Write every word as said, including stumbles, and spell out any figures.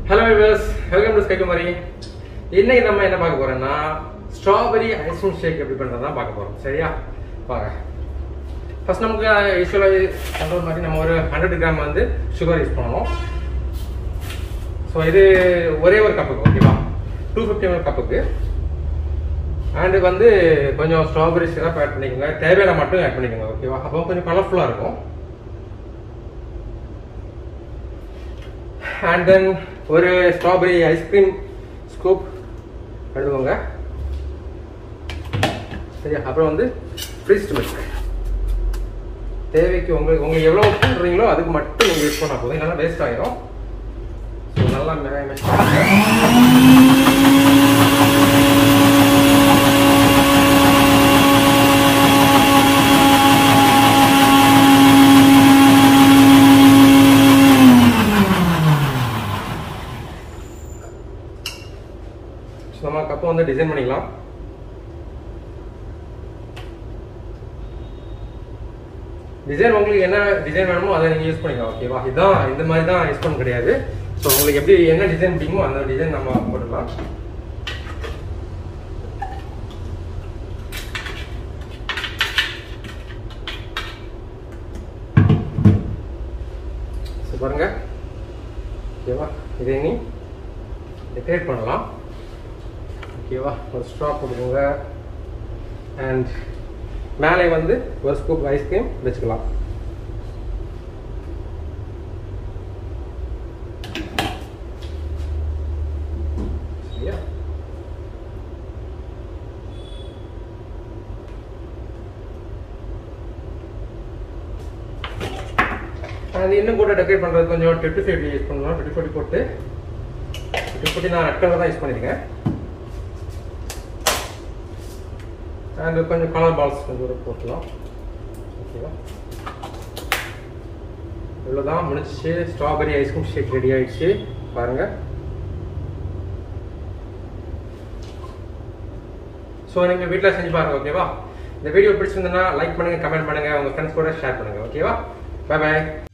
Hello viewers, welcome to Sky Kumari. இன்னைக்கு நம்ம என்ன பார்க்க போறோம்னா ஸ்ட்ராபெரி ஐஸ்கிரீம் ஷேக் எப்படி பண்றதுன்னு பார்க்க போறோம். சரியா? பாருங்க. ஃபர்ஸ்ட் நமக்கு யூசுவலா பண்ற மாதிரி நம்ம ஒரு ஹண்ட்ரட் கிராம் வந்து சுகர் யூஸ் பண்ணணும். ஸோ இது ஒரே ஒரு கப்புக்கு ஓகேவா? டூ ஃபிஃப்டி எம்எல் கப்புக்கு. அண்ட் வந்து கொஞ்சம் ஸ்ட்ராபெரி சிரப் ஆட் பண்ணிக்கோங்க. தேவையான மட்டும் ஆட் பண்ணிக்கோங்க ஓகேவா? அப்போ கொஞ்சம் கலர்ஃபுல்லாக இருக்கும். And then ஒரு ஸ்ட்ராபெரி ஐஸ்கிரீம் ஸ்கூப் எடுத்துக்கோங்க. சரியா? அப்புறம் வந்து ஃப்ரீஸ்டு மில்க் தேவைக்கு உங்களுக்கு உங்களுக்கு எவ்வளோ பண்ணுறீங்களோ அதுக்கு மட்டும் நீங்கள் யூஸ் பண்ணால் போதும், இல்லைன்னா வேஸ்ட் ஆகிடும். ஸோ நல்லா மேஷ் நம்ம கப்பை வந்து டிசைன் பண்ணிக்கலாம். டிசைன் உங்களுக்கு என்ன டிசைன் வேணுமோ அதை நீங்கள் யூஸ் பண்ணிக்கலாம் ஓகேவா? இதுதான் இந்த மாதிரி தான் யூஸ் பண்ண கிடையாது. ஸோ உங்களுக்கு எப்படி என்ன டிசைன் பிடிக்குமோ அந்த டிசைன் நம்ம போட்டுக்கலாம். ஸோ பாருங்க ஓகேவா? இதை நீ டெக்கரேட் பண்ணலாம் ஓகேவா? ஒரு ஸ்ட்ரா போட்டுக்கோங்க. அண்ட் மேலே வந்து ஒரு ஸ்கூப் ஐஸ்கிரீம் வச்சுக்கலாம். சரியா? அது இன்னும் கூட டெக்கரேட் பண்ணுறது கொஞ்சம் டுவெண்ட்டி ஃபைவ் யூஸ் பண்ணலாம். டுவெண்ட்டி ஃபோர்ட்டி போட்டு டுவெண்ட்டி ஃபோர்ட்டி நான் ரெட் கலர் தான் யூஸ் பண்ணியிருக்கேன். அண்ட் கொஞ்சம் கலர் பால்ஸ் கொஞ்சம் போட்டுக்கலாம் ஓகேவா? இவ்வளோதான் முடிச்சு. ஸ்ட்ராபெரி ஐஸ்கிரீம் ஷேக் ரெடி ஆயிடுச்சு பாருங்க. ஸோ நீங்கள் வீட்டில் செஞ்சு பாருங்க ஓகேவா? இந்த வீடியோ பிடிச்சிருந்ததுன்னா லைக் பண்ணுங்க, கமெண்ட் பண்ணுங்க, உங்கள் ஃப்ரெண்ட்ஸ் கூட ஷேர் பண்ணுங்க ஓகேவா? பை பாய்.